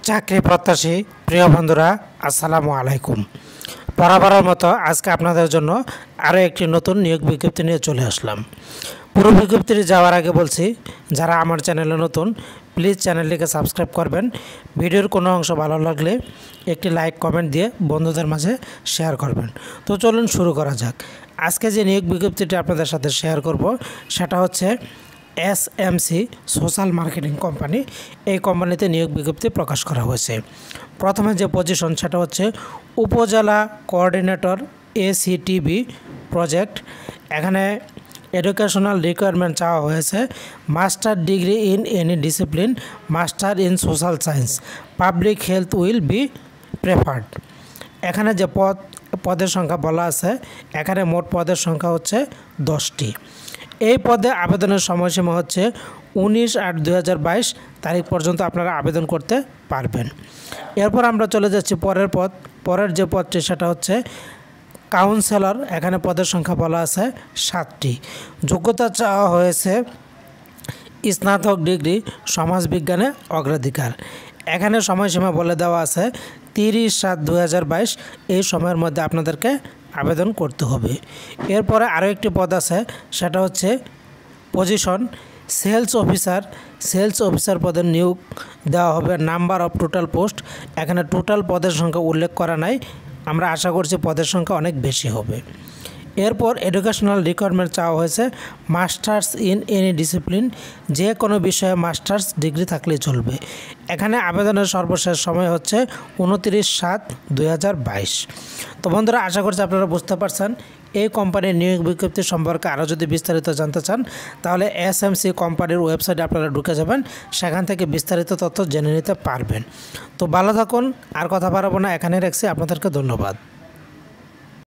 চাকরি প্রত্যাশী প্রিয় বন্ধুরা, আসসালামু আলাইকুম। বরাবরের মতো আজকে আপনাদের জন্য আরও একটি নতুন নিয়োগ বিজ্ঞপ্তি নিয়ে চলে আসলাম। পুরো বিজ্ঞপ্তিটি যাওয়ার আগে বলছি, যারা আমার চ্যানেলে নতুন প্লিজ চ্যানেলটিকে সাবস্ক্রাইব করবেন। ভিডিওর কোনো অংশ ভালো লাগলে একটি লাইক কমেন্ট দিয়ে বন্ধুদের মাঝে শেয়ার করবেন। তো চলুন শুরু করা যাক। আজকে যে নিয়োগ বিজ্ঞপ্তিটি আপনাদের সাথে শেয়ার করব সেটা হচ্ছে SMC সোশ্যাল মার্কেটিং কোম্পানি। এই কোম্পানিতে নিয়োগ বিজ্ঞপ্তি প্রকাশ করা হয়েছে। প্রথমে যে পজিশন সেটা হচ্ছে উপজেলা কোঅর্ডিনেটর ACTB প্রজেক্ট। এখানে এডুকেশনাল রিকোয়ারমেন্ট চাওয়া হয়েছে master degree in any discipline, master in social science, public health will be preferred. এখানে যে পদের সংখ্যা বলা আছে, এখানে মোট পদের সংখ্যা হচ্ছে 10টি। এই পদে আবেদনের সময়সীমা হচ্ছে 19/8/2022 তারিখ পর্যন্ত আপনারা আবেদন করতে পারবেন। এরপর আমরা চলে যাচ্ছি পরের যে পদটি সেটা হচ্ছে কাউন্সেলর। এখানে পদের সংখ্যা বলা আছে 7টি। যোগ্যতা চাওয়া হয়েছে স্নাতক ডিগ্রি সমাজবিজ্ঞানে অগ্রাধিকার। এখানে সময়সীমা বলে দেওয়া আছে 30/7/2022। এই সময়ের মধ্যে আপনাদেরকে আবেদন করতে হবে। এরপরে আরও একটি পদ আছে, সেটা হচ্ছে পজিশন সেলস অফিসার পদের নিয়োগ দেওয়া হবে। নাম্বার অফ টোটাল পোস্ট, এখানে টোটাল পদের সংখ্যা উল্লেখ করা নাই, আমরা আশা করছি পদের সংখ্যা অনেক বেশি হবে। এরপর এডুকেশনাল রিকোয়ারমেন্ট চাওয়া হয়েছে মাস্টার্স ইন এনি ডিসিপ্লিন, যে কোনো বিষয়ে মাস্টার্স ডিগ্রি থাকলেই চলবে। এখানে আবেদনের সর্বশেষ সময় হচ্ছে 29/7/2022। তো বন্ধুরা, আশা করছি আপনারা বুঝতে পারছেন। এই কোম্পানির নিয়োগ বিজ্ঞপ্তি সম্পর্কে আরও যদি বিস্তারিত জানতে চান তাহলে SMC কোম্পানির ওয়েবসাইটে আপনারা ঢুকে যাবেন, সেখান থেকে বিস্তারিত তথ্য জেনে নিতে পারবেন। তো ভালো থাকুন, আর কথা বাড়াবো না, এখানে রাখছি। আপনাদেরকে ধন্যবাদ।